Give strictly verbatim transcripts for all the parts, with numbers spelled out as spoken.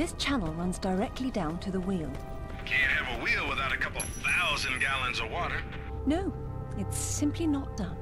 This channel runs directly down to the wheel. Can't have a wheel without a couple thousand gallons of water. No, it's simply not done.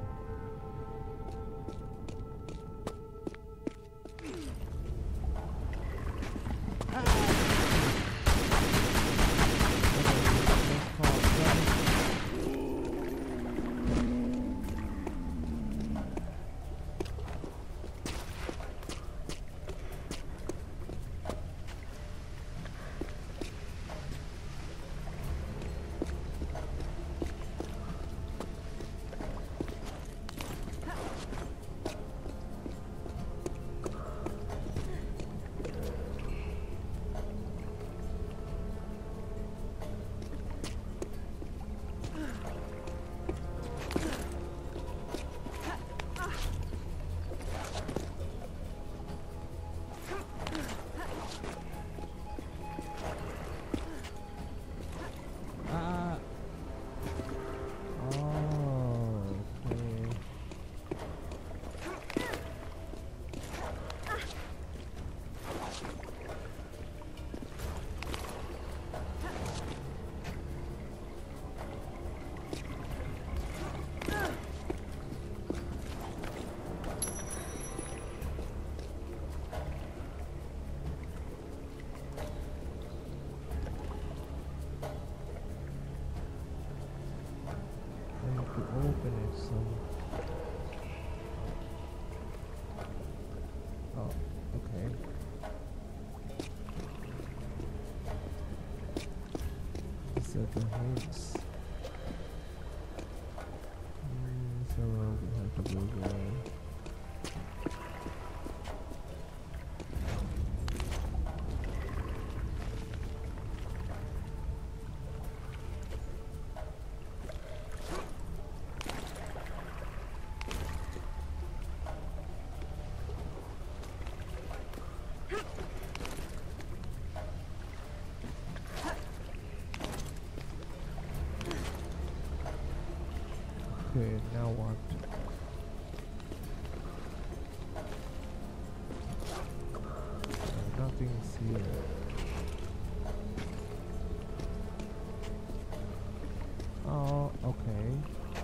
Open it some. Oh, okay. These are the heads. Mm, so we have to go there. Okay, now what? Uh, nothing's here. Oh, okay.